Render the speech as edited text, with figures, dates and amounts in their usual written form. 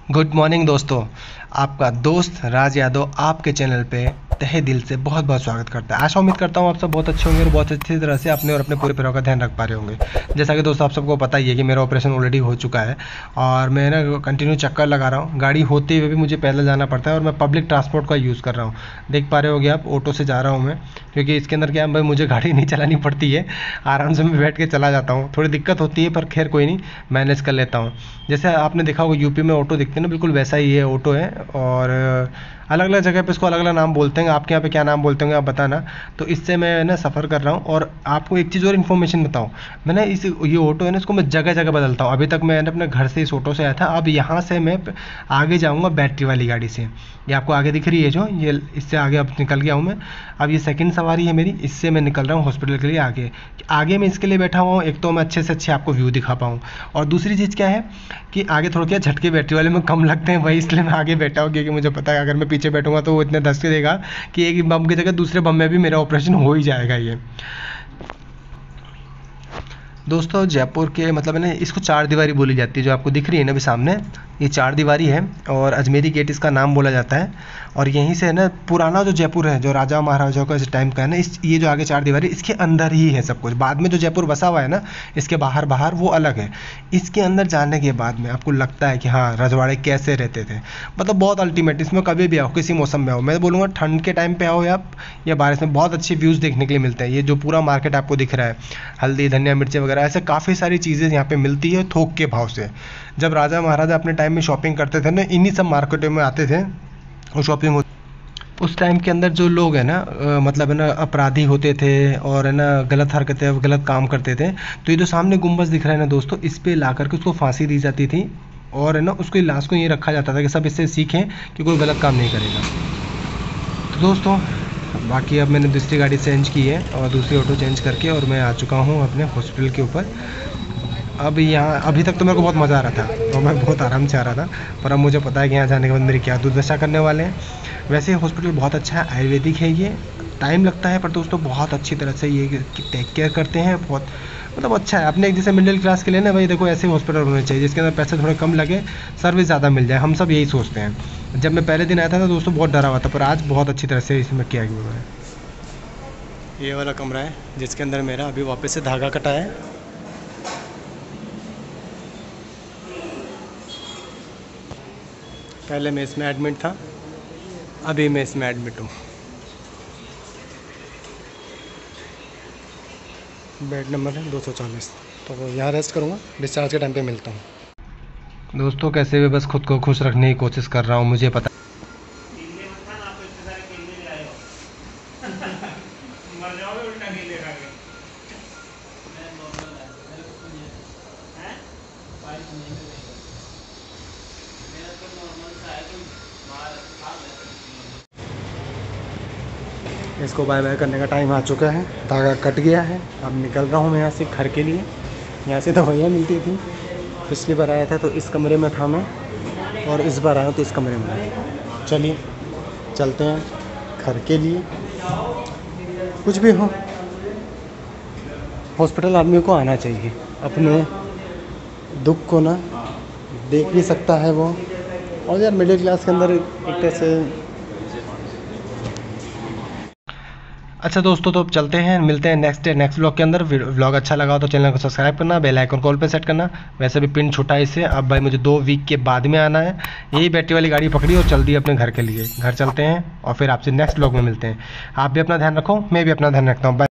Good morning दोस्तों। आपका दोस्त राज यादव आपके चैनल पे तहे दिल से बहुत बहुत स्वागत करता है। आशा उम्मीद करता हूँ आप सब बहुत अच्छे होंगे और बहुत अच्छी तरह से अपने और अपने पूरे परिवार का ध्यान रख पा रहे होंगे। जैसा कि दोस्तों आप सबको पता ही है कि मेरा ऑपरेशन ऑलरेडी हो चुका है और मैं ना कंटिन्यू चक्कर लगा रहा हूँ। गाड़ी होते हुए भी मुझे पैदल जाना पड़ता है और मैं पब्लिक ट्रांसपोर्ट का यूज़ कर रहा हूँ। देख पा रहे होगे आप, ऑटो से जा रहा हूँ मैं, क्योंकि इसके अंदर क्या है भाई, मुझे गाड़ी नहीं चलानी पड़ती है, आराम से मैं बैठ के चला जाता हूँ। थोड़ी दिक्कत होती है पर खैर कोई नहीं, मैनेज कर लेता हूँ। जैसे आपने देखा होगा यूपी में ऑटो दिखते हैं ना, बिल्कुल वैसा ही है ऑटो है। और अलग अलग जगह पे इसको अलग अलग नाम बोलते हैं, आपके यहाँ पे क्या नाम बोलते होंगे आप बताना। तो इससे मैं ना सफ़र कर रहा हूँ। और आपको एक चीज़ और इन्फॉर्मेशन बताऊँ, मैंने ये ऑटो है ना, इसको मैं जगह जगह बदलता हूँ। अभी तक मैं अपने घर से इस ऑटो से आया था, अब यहाँ से मैं आगे जाऊँगा बैटरी वाली गाड़ी से। ये आपको आगे दिख रही है जो, ये इससे आगे अब निकल गया हूँ मैं। अब ये सेकंड सवारी है मेरी, इससे मैं निकल रहा हूँ हॉस्पिटल के लिए आगे मैं इसके लिए बैठा हुआ हूँ, एक तो मैं अच्छे से अच्छे आपको व्यू दिखा पाऊँ, और दूसरी चीज़ क्या है कि आगे थोड़ा क्या झटके बैटरी वाले में कम लगते हैं, वही इसलिए मैं आगे बैठा हूँ, क्योंकि मुझे पता है अगर मैं पीछे बैठूंगा तो वो इतने धक्के देगा कि एक बम की जगह दूसरे बम में भी मेरा ऑपरेशन हो ही जाएगा। ये दोस्तों जयपुर के मतलब है ना, इसको चार दीवारी बोली जाती है, जो आपको दिख रही है ना अभी सामने, ये चार दीवारी है और अजमेरी गेट इसका नाम बोला जाता है। और यहीं से है ना पुराना जो जयपुर है, जो राजा महाराजाओं का इस टाइम का है ना, ये जो आगे चार दीवारी, इसके अंदर ही है सब कुछ। बाद में जो जयपुर बसा हुआ है ना, इसके बाहर बाहर वो अलग है। इसके अंदर जाने के बाद में आपको लगता है कि हाँ रजवाड़े कैसे रहते थे, मतलब बहुत अल्टीमेट। इसमें कभी भी आओ, किसी मौसम में आओ, मैं बोलूँगा ठंड के टाइम पे आओ या बारिश में, बहुत अच्छे व्यूज़ देखने के लिए मिलते हैं। ये जो पूरा मार्केट आपको दिख रहा है, हल्दी धनिया मिर्ची वगैरह, ऐसे काफ़ी सारी चीज़ें यहाँ पे मिलती है थोक के भाव से। जब राजा महाराजा अपने टाइम में शॉपिंग करते थे ना, इन्हीं सब मार्केटों में आते थे और शॉपिंग होती। उस टाइम के अंदर जो लोग हैं ना मतलब है ना अपराधी होते थे और है ना गलत हरकतें गलत काम करते थे, तो ये जो सामने गुम्बद दिख रहा है ना दोस्तों, इस पे ला करके उसको फांसी दी जाती थी और है ना उसकी लाश को ये रखा जाता था कि सब इससे सीखें कि कोई गलत काम नहीं करेगा। तो दोस्तों बाकी अब मैंने दूसरी गाड़ी चेंज की है और दूसरी ऑटो चेंज करके और मैं आ चुका हूँ अपने हॉस्पिटल के ऊपर। अब यहाँ अभी तक तो मेरे को बहुत मज़ा आ रहा था और मैं बहुत आराम से आ रहा था, पर अब मुझे पता है कि यहाँ जाने के बाद मेरी क्या दुर्दशा करने वाले हैं। वैसे हॉस्पिटल बहुत अच्छा है, आयुर्वेदिक है, ये टाइम लगता है पर दोस्तों बहुत अच्छी तरह से ये टेक केयर करते हैं, बहुत मतलब अच्छा है। अपने एक जैसे मिडिल क्लास के लिए ना भाई देखो, ऐसे हॉस्पिटल होने चाहिए जिसके अंदर पैसे थोड़े कम लगे, सर्विस ज़्यादा मिल जाए, हम सब यही सोचते हैं। जब मैं पहले दिन आया था ना दोस्तों, बहुत डरा हुआ था, पर आज बहुत अच्छी तरह से इसमें किया गया है। ये वाला कमरा है जिसके अंदर मेरा अभी वापस से धागा कटा है। पहले मैं इसमें एडमिट था, अभी मैं इसमें एडमिट हूँ। बेड नंबर है 240, तो यहाँ रेस्ट करूँगा, डिस्चार्ज के टाइम पे मिलता हूँ। दोस्तों कैसे भी बस खुद को खुश रखने की कोशिश कर रहा हूँ, मुझे पता इसको बाय बाय करने का टाइम आ चुका है, धागा कट गया है। अब निकल रहा हूँ मैं यहाँ से घर के लिए। यहाँ से दवाइयाँ मिलती थी, पिछली बार आया था तो इस कमरे में था मैं, और इस बार आया हूँ तो इस कमरे में आया। चलिए चलते हैं घर के लिए। कुछ भी हो, हॉस्पिटल आदमी को आना चाहिए, अपने दुख को ना देख भी सकता है वो। और यार मिडिल क्लास के अंदर एक तरह से। अच्छा दोस्तों तो अब चलते हैं, मिलते हैं नेक्स्ट व्लॉग के अंदर। व्लॉग अच्छा लगा हो तो चैनल को सब्सक्राइब करना, बेल आइकन कॉल पे सेट करना। वैसे भी पिन छूटा है इससे, अब भाई मुझे 2 वीक के बाद में आना है। यही बैटरी वाली गाड़ी पकड़ी और चल दी अपने घर के लिए। घर चलते हैं और फिर आपसे नेक्स्ट व्लॉग में मिलते हैं। आप भी अपना ध्यान रखो, मैं भी अपना ध्यान रखता हूँ।